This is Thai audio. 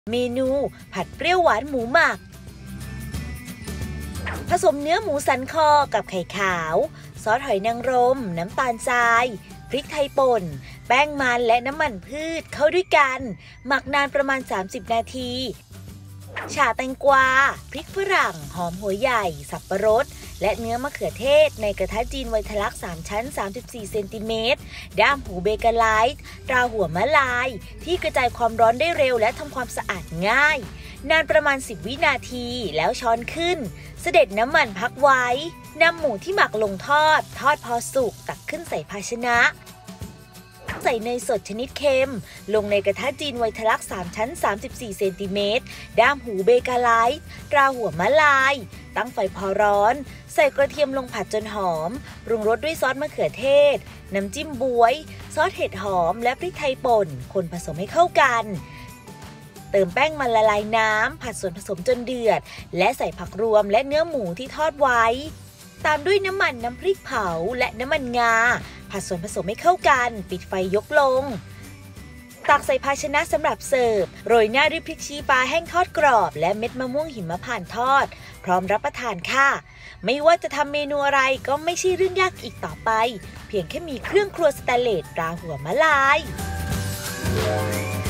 เมนูผัดเปรี้ยวหวานหมูหมักผสมเนื้อหมูสันคอกับไข่ขาวซอสหอยนางรมน้ำตาลทรายพริกไทยป่นแป้งมันและน้ำมันพืชเข้าด้วยกันหมักนานประมาณ30นาทีฉ่าแตงกวาพริกฝรั่งหอมหัวใหญ่สับปะรดและเนื้อมะเขือเทศในกระทะจีนไวทลัก3ชั้น34เซนติเมตรด้ามหูเบเกอร์ไลท์ตราหัวมะลายที่กระจายความร้อนได้เร็วและทำความสะอาดง่ายนานประมาณ10วินาทีแล้วช้อนขึ้นเสด็จน้ำมันพักไว้นำหมูที่หมักลงทอดพอสุกตักขึ้นใส่ภาชนะใส่เนยสดชนิดเค็มลงในกระทะจีนไวทลัก3ชั้น34เซนติเมตรด้ามหูเบเกอร์ไลท์ตราหัวมะลายตั้งไฟพอร้อนใส่กระเทียมลงผัดจนหอมปรุงรสด้วยซอสมะเขือเทศน้ำจิ้มบ๊วยซอสเห็ดหอมและพริกไทยป่นคนผสมให้เข้ากันเติมแป้งมันละลายน้ำผัดส่วนผสมจนเดือดและใส่ผักรวมและเนื้อหมูที่ทอดไว้ตามด้วยน้ำมันน้ำพริกเผาและน้ำมันงาผัดส่วนผสมให้เข้ากันปิดไฟยกลงตักใส่ภาชนะสำหรับเสิร์ฟโรยหน้าด้วยพริกชี้ฟ้าแห้งทอดกรอบและเม็ดมะม่วงหิมพานต์ทอดพร้อมรับประทานค่ะไม่ว่าจะทำเมนูอะไรก็ไม่ใช่เรื่องยากอีกต่อไปเพียงแค่มีเครื่องครัวสแตนเลสตราหัวมะลาย